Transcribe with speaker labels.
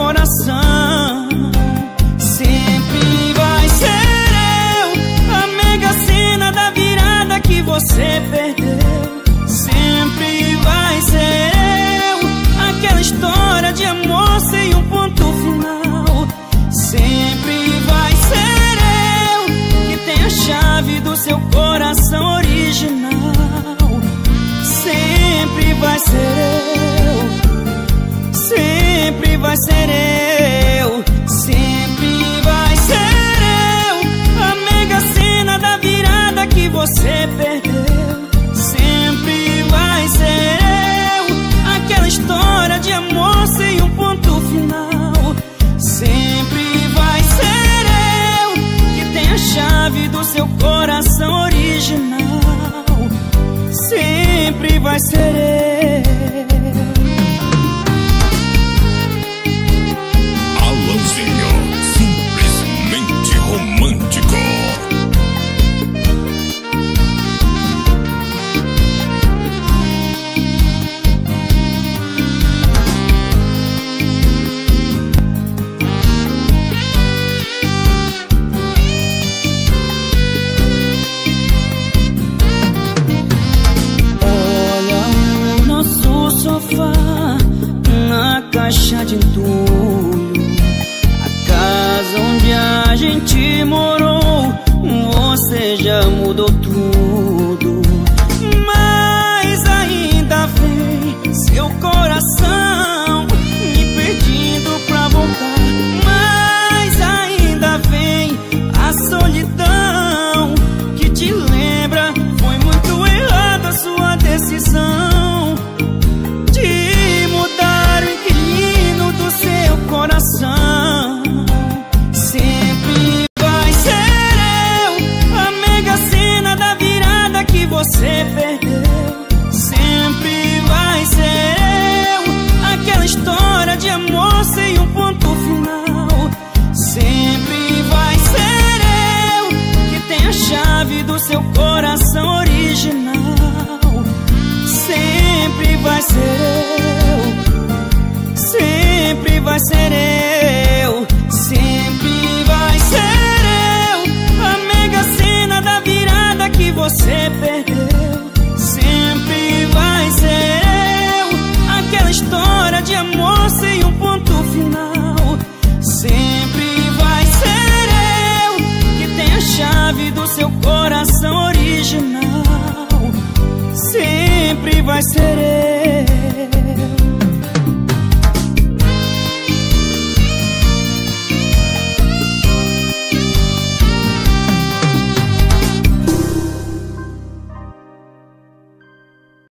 Speaker 1: coração. Sempre vai ser eu, a mega sena da virada que você perdeu. Sempre vai ser eu, aquela história de amor sem um ponto final. Sempre vai ser eu, que tem a chave do seu coração original. Sempre vai ser eu, sempre vai ser eu, sempre vai ser eu, a mega sena da virada que você perdeu. Sempre vai ser eu, aquela história de amor sem um ponto final. Sempre vai ser eu, que tem a chave do seu coração original. Sempre vai ser eu.
Speaker 2: Alanzinho, simplesmente romântico.
Speaker 1: Na caixa de entulho, a casa onde a gente morou, você já mudou tudo. Mas ainda vem seu coração me pedindo pra voltar. Mas ainda vem a solidão que te lembra. Foi muito errada a sua decisão de mudar o inquilino do seu coração. Sempre vai ser eu, a mega sena da virada que você perdeu. Sempre vai ser eu, aquela história de amor sem um ponto final. Sempre vai ser eu, que tem a chave do seu coração original. Sempre vai ser eu, sempre vai ser eu, sempre vai ser eu, a mega sena da virada que você perdeu. Sempre vai ser eu, aquela história de amor sem um ponto final. Sempre vai ser eu, que tem a chave do seu coração original. Sempre vai ser eu.